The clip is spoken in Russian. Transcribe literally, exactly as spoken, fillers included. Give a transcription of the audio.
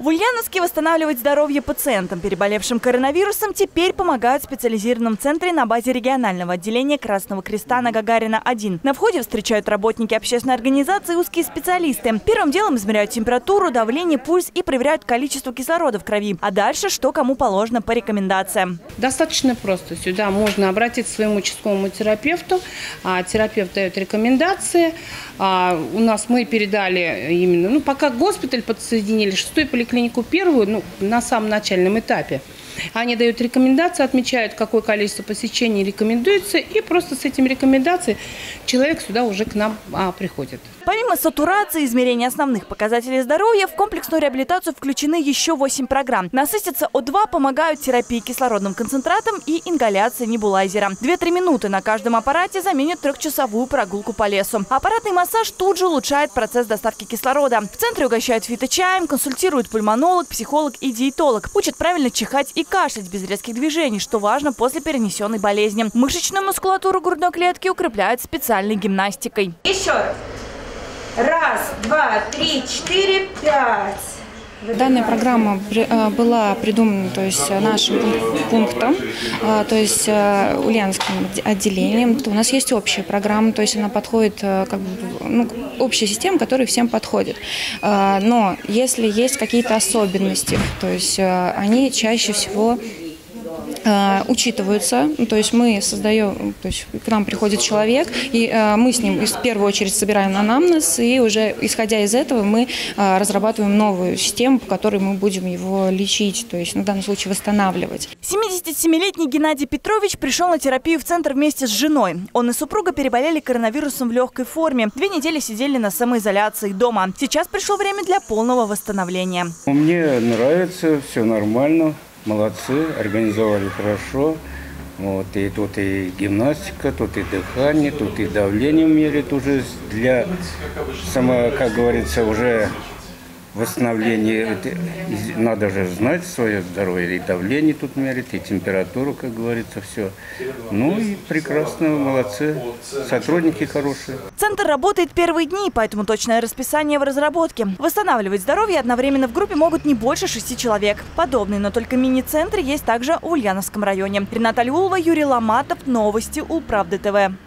В Ульяновске восстанавливать здоровье пациентам, переболевшим коронавирусом, теперь помогают в специализированном центре на базе регионального отделения Красного Креста на Гагарина один. На входе встречают работники общественной организации и узкие специалисты. Первым делом измеряют температуру, давление, пульс и проверяют количество кислорода в крови. А дальше что кому положено по рекомендациям. Достаточно просто. Сюда можно обратиться к своему участковому терапевту. А, терапевт дает рекомендации. А, у нас мы передали именно, ну пока госпиталь подсоединили, шестую поликлинику первую, ну на самом начальном этапе. Они дают рекомендации, отмечают, какое количество посещений рекомендуется, и просто с этими рекомендациями человек сюда уже к нам а, приходит. Помимо сатурации и измерения основных показателей здоровья, в комплексную реабилитацию включены еще восемь программ. Насытиться О два помогают терапии кислородным концентратом и ингаляции небулайзера. две-три минуты на каждом аппарате заменят трехчасовую прогулку по лесу. Аппаратный массаж тут же улучшает процесс доставки кислорода. В центре угощают фиточаем, консультируют пульмонолог, психолог и диетолог. Учат правильно чихать и кашлять без резких движений, что важно после перенесенной болезни. Мышечную мускулатуру грудной клетки укрепляют специальной гимнастикой. Еще раз. Раз, два, три, четыре, пять. Данная программа была придумана, то есть, нашим пунктом, то есть ульяновским отделением. У нас есть общая программа, то есть она подходит, как бы, ну, общая система, которая всем подходит. Но если есть какие-то особенности, то есть они чаще всего учитываются, то есть мы создаем, то есть к нам приходит человек, и мы с ним в первую очередь собираем анамнез, и уже исходя из этого мы разрабатываем новую систему, по которой мы будем его лечить, то есть в данном случае восстанавливать. семидесятисемилетний Геннадий Петрович пришел на терапию в центр вместе с женой. Он и супруга переболели коронавирусом в легкой форме. Две недели сидели на самоизоляции дома. Сейчас пришло время для полного восстановления. Мне нравится, все нормально. Молодцы, организовали хорошо. Вот, и тут и гимнастика, тут и дыхание, тут и давление меряют уже для, само, как говорится, уже восстановления. Надо же знать свое здоровье. И давление тут меряют, и температуру, как говорится, все. Ну и прекрасно, молодцы. Сотрудники хорошие. Центр работает первые дни, поэтому точное расписание в разработке. Восстанавливать здоровье одновременно в группе могут не больше шести человек. Подобные, но только мини-центры есть также в Ульяновском районе. Рената Алиулова, Юрий Ломатов. Новости Улправды ТВ.